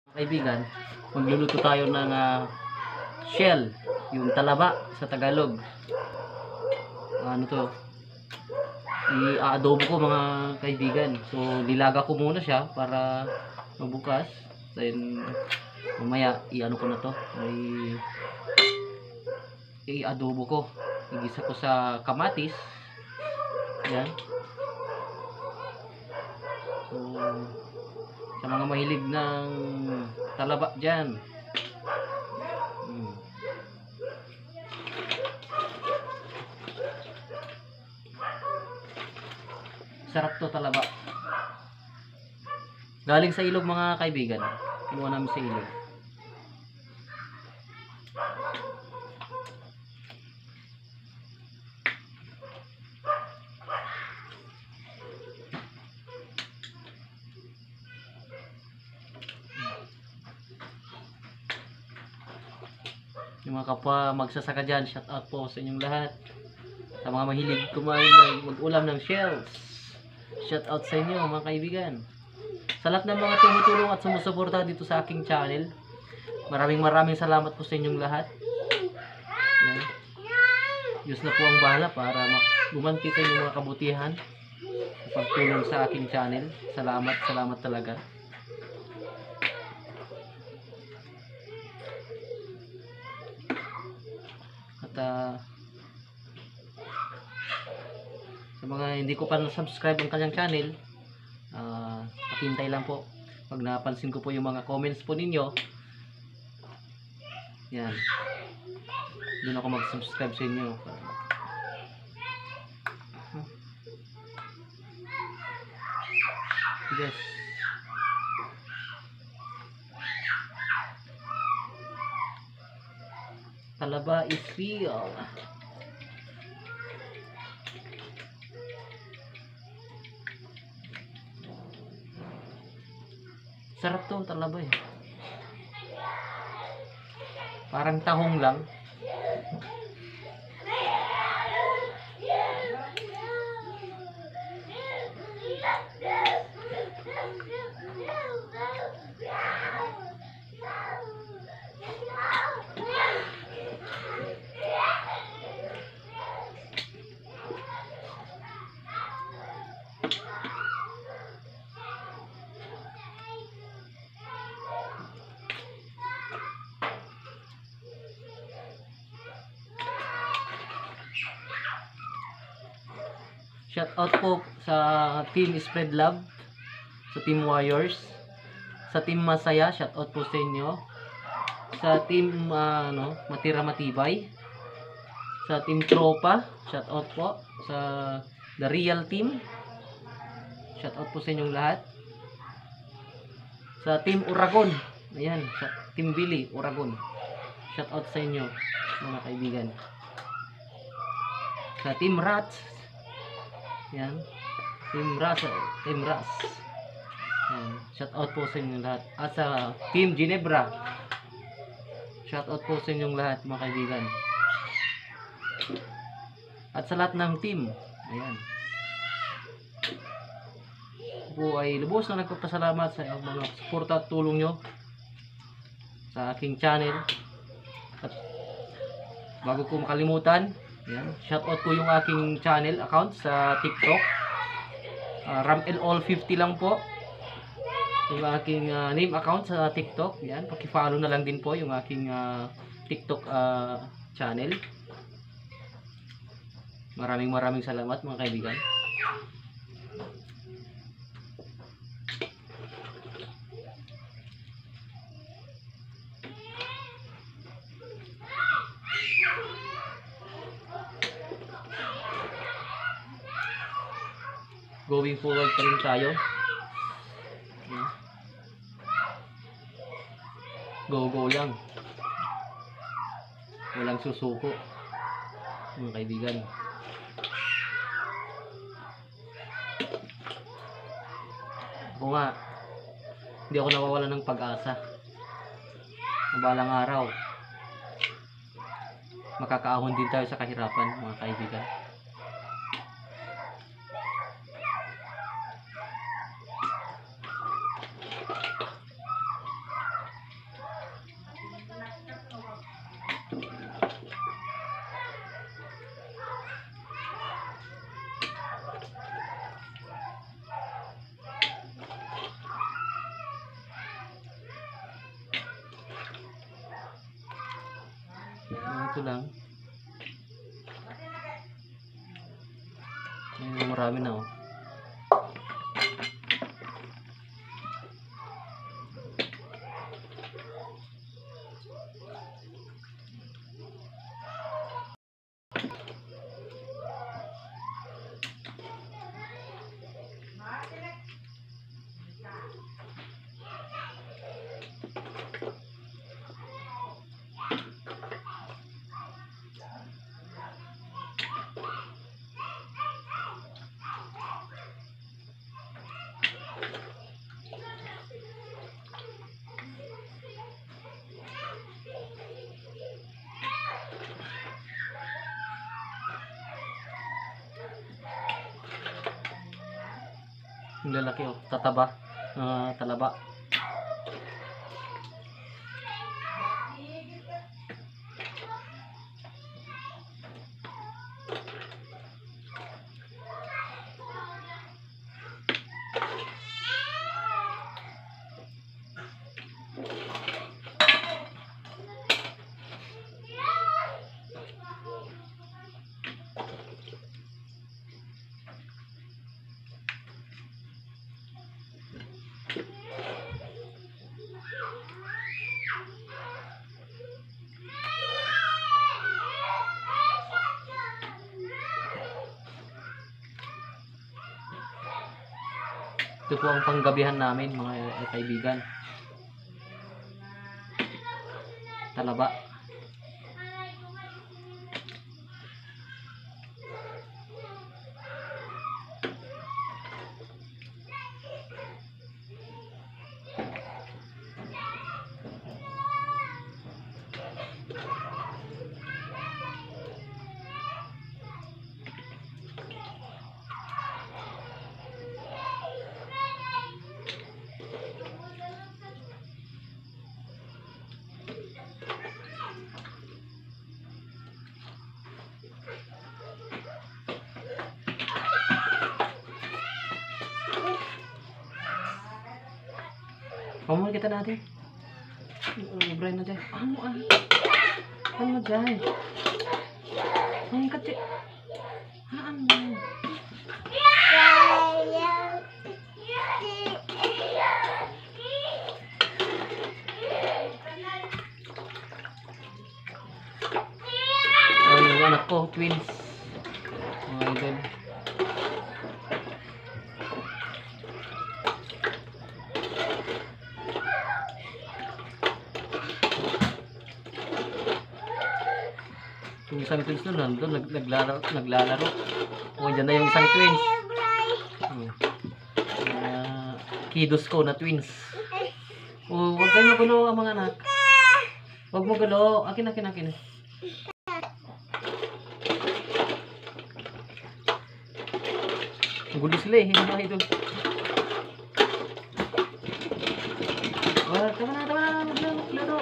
Kaibigan, magluluto tayo ng shell, yung talaba sa Tagalog. Ano to? I-adobo ko mga kaibigan. So nilaga ko muna siya para mabukas. Then mamaya i-ano ko na to. I-adobo ko. Igisa ko sa kamatis. Yan. So sa mga mahilig ng talaba dyan, sarap to talaba. Galing sa ilog mga kaibigan, kinuha namin sa ilog. Yung mga kapwa magsasaka dyan, shout out po sa inyong lahat. Sa mga mahilig kumain mag-ulam ng shells, shout out sa inyo mga kaibigan. Sa lahat ng mga tumutulong at sumusuporta dito sa aking channel, maraming salamat po sa inyong lahat. Yan. Diyos na po ang bahala para gumanti sa inyong mga kabutihan sa pagtulong sa aking channel. Salamat talaga. At sa mga hindi ko pa na-subscribe ang kanyang channel, pakihintay lang po. Pag napansin ko po yung mga comments po ninyo, yan, doon ako mag-subscribe sa inyo. Yes. Talaba is real. Sarap to talaba eh. Parang tahong lang. Shout out po sa Team Spread Love, sa Team Warriors, sa Team Masaya, shout out po sa inyo. Sa Team Matira Matibay, sa Team Tropa, shout out po. Sa The Real Team, shout out po sa inyong lahat. Sa Team Uragon, ayan, sa Team Billy Uragon, shout out sa inyo mga kaibigan. Sa Team Rats, yan, Team Ras. Yan, shout out po sa inyong lahat. At sa Team Ginebra, shout out po sa inyong lahat mga kaibigan. At sa lahat ng team, ayan, po ay lubos na nagpapasalamat sa mga suporta at tulong nyo sa aking channel. At bago ko makalimutan, ayan, shout out ko yung aking channel account sa TikTok. RamLAll50 lang po yung aking name account sa TikTok. Yan, paki-follow na lang din po yung aking TikTok channel. Maraming salamat mga kaibigan. Going forward pa rin tayo. Go lang. Walang susuko mga kaibigan. Ako nga, hindi ako nawawala ng pag-asa. Balang araw, makakaahon din tayo sa kahirapan mga kaibigan. Ito lang. Ayun, marami na oh. Yung lalaki oh, tataba, talaba. Ito po ang panggabihan namin mga kaibigan. Talaba. Pamuli kita natin. Brian na dyan. Ano dyan? Ang kati. Ano? Yung anak ko, twins. Mga idol. Yung isang twins na nandun, naglalaro. O, dyan na yung isang twins. Kidos ko na twins. O, huwag kayo magulo ang mga anak. Huwag mo gulo. Akin. Gulo sila eh, hindi mga idol. Tama na, maglaro.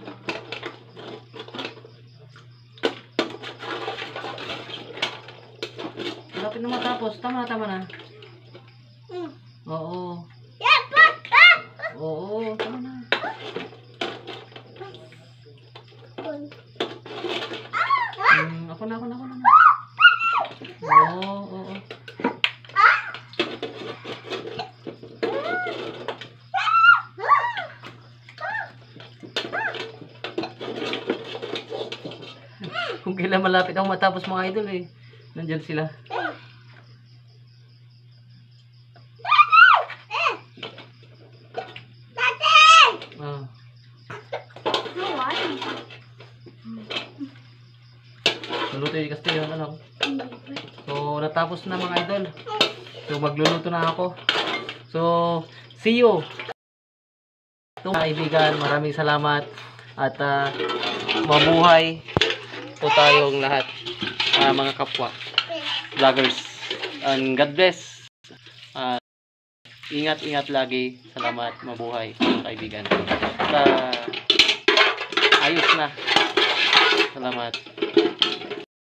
Malapit na matapos, tama na. Oo. Oo, tama na. Ako na. Oo. Kung kailan malapit ako matapos mga idol eh. Nandyan sila. Luluto yung Castillo, ano? So, natapos na mga idol. So, magluluto na ako. So, see you. So, mga kaibigan, maraming salamat. At mabuhay po tayong lahat, mga kapwa vloggers. And God bless. Ingat lagi. Salamat, mabuhay mga kaibigan. At ayos na. Salamat.